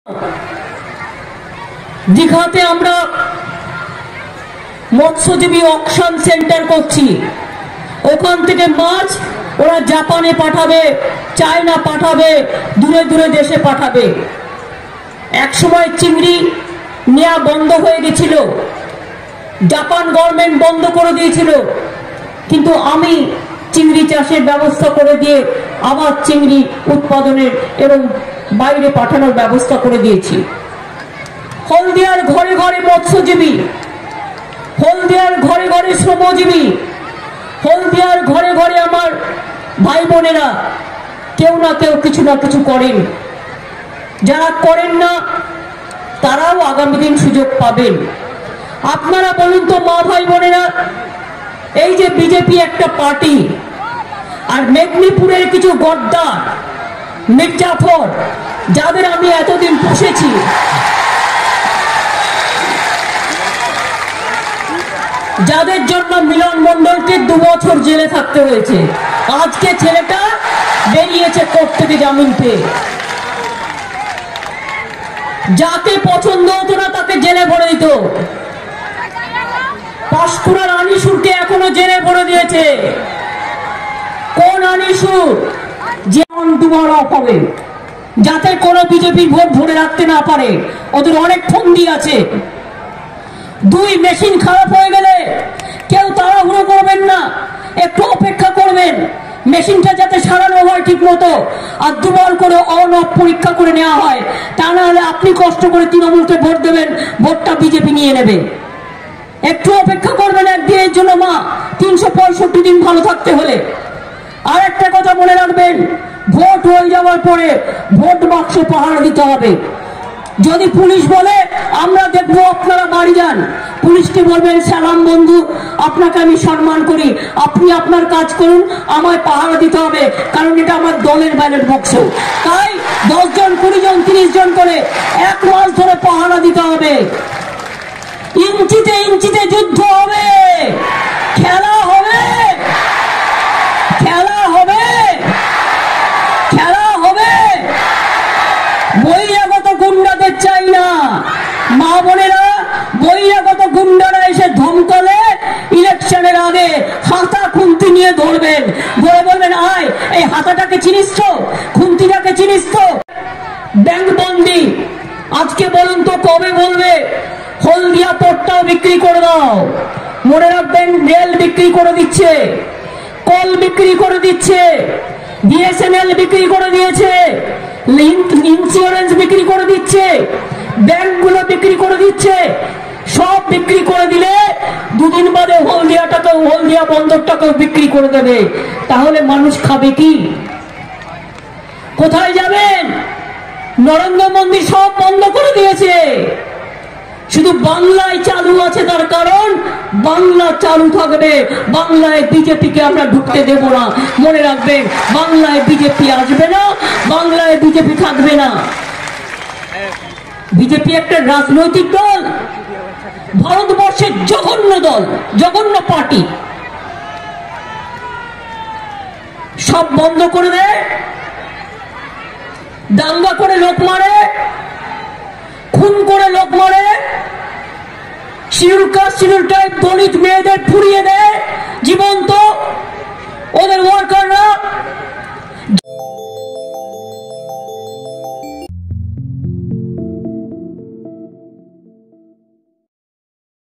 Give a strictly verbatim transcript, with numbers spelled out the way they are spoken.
দীঘাতে আমরা মৎস্যজীবী অকশন সেন্টার করছি। ওখান থেকে মাছ ওরা জাপানে পাঠাবে, চায়না পাঠাবে, দূরে দূরে দেশে পাঠাবে। এক সময় চিংড়ি নেওয়া বন্ধ হয়ে গেছিল, জাপান গভর্নমেন্ট বন্ধ করে দিয়েছিল, কিন্তু আমি চিংড়ি চাষের ব্যবস্থা করে দিয়ে আবার চিংড়ি উৎপাদনের এবং বাইরে পাঠানোর ব্যবস্থা করে দিয়েছি। হলদিয়ার ঘরে ঘরে মৎস্যজীবী, হলদিয়ার ঘরে ঘরে শ্রমজীবী, হলদিয়ার ঘরে ঘরে আমার ভাই বোনেরা কেউ না কেউ কিছু না কিছু করেন। যারা করেন না তারাও আগামী দিন সুযোগ পাবেন। আপনারা বলুন তো মা ভাই বোনেরা, এই যে বিজেপি একটা পার্টি, আর মেদিনীপুরের কিছু গদ্দার মির্জাফর, যাদের আমি এতদিন পুষেছি, যাদের জন্য মিলন মন্ডলকে দু বছর জেলে থাকতে হয়েছে, আজকে ছেলেটা বেরিয়েছে কোর্ট থেকে জামিন পেয়ে। যাকে পছন্দ হতো না তাকে জেলে ভরে দিত। পাঁশকুড়ার আনিসুরকে এখনো জেলে ভরে দিয়েছে। কোন আনিসুর? যে দুবার অফ হবে, যাতে কোনো বিজেপি ভোট ভরে রাখতে না পারে। ওদের অনেক ফন্দি আছে। দুই মেশিন খারাপ হয়ে গেলে কেউ তাড়াহুড়ো করবেন না, একটু অপেক্ষা করবেন, মেশিনটা যাতে সারানো হয় ঠিক মতো, আর দুবার করে অন অফ পরীক্ষা করে নেওয়া হয়। তা না হলে আপনি কষ্ট করে তৃণমূলকে ভোট দেবেন, ভোটটা বিজেপি নিয়ে নেবে। একটু অপেক্ষা করবেন একদিনের জন্য মা, তিনশো পঁয়ষট্টি দিন ভালো থাকতে হলে। আর একটা কথা মনে রাখবেন, ভোট হয়ে যাওয়ার পরে ভোট বাক্স পাহারা দিতে হবে। যদি পুলিশ বলে আমরা দেখবো, আপনারা বাড়ি যান, পুলিশকে বলবেন সালাম বন্ধু, আপনাকে আমি সম্মান করি, আপনি আপনার কাজ করুন, আমায় পাহারা দিতে হবে, কারণ এটা আমার দলের ব্যালট বাক্স। তাই দশ জন কুড়ি জন তিরিশ জন করে এক মাস ধরে পাহারা দিতে হবে। ইঞ্চিতে ইঞ্চিতে যুদ্ধ হবে, খেলা হবে, খেলা হবে, খেলা হবে। বহিরাগত গুন্ডাদের চাই না। মা বোনেরা, বহিরাগত গুন্ডারা এসে ধমকালে ইলেকশনের আগে হাতা খুন্তি নিয়ে ধরবেন, ধরে বলবেন আয় এই হাতাটাকে চিনিস তো, খুন্তিটাকে চিনিস তো। ব্যাংক বন্দি আজকে বলুন তো কবে বলবে? হলদিয়া পোর্টটাও বিক্রি করে দাও। মনে রাখবেন, রেল বিক্রি করে দিচ্ছে, কল বিক্রি করে দিচ্ছে, বিএসএনএল বিক্রি করে দিয়েছে, ইন্স্যুরেন্স বিক্রি করে দিচ্ছে, ব্যাংকগুলো বিক্রি করে দিচ্ছে। সব বিক্রি করে দিলে দুদিন বাদে হলদিয়াটাকেও, হলদিয়া বন্দরটাকেও বিক্রি করে দেবে। তাহলে মানুষ খাবে কি? কোথায় যাবেন? নরেন্দ্র মোদী সব বন্ধ করে দিয়েছে, শুধু বাংলায় চালু আছে। তার কারণ বাংলা চালু থাকবে, বাংলায় বিজেপিকে আমরা ঢুকতে দেব না। মনে রাখবেন, বাংলায় বিজেপি আসবে না, বাংলায় বিজেপি থাকবে না। বিজেপি একটা রাজনৈতিক দল, ভারতবর্ষের জঘন্য দল, জঘন্য পার্টি। সব বন্ধ করে দেয়, দাঙ্গা করে লোক মারে, খুন করে লোক মারে, schedule caste schedule type Dalit মেয়েদের পুড়িয়ে দেয় জীবন্ত। ওদের ওয়ার্কাররা